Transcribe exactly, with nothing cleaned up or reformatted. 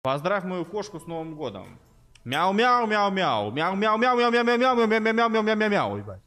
Поздравь мою кошку с Новым годом. Мяу-мяу-мяу-мяу. Мяу-мяу-мяу-мяу-мяу-мяу-мяу-мяу-мяу-мяу-мяу-мяу. Ебать.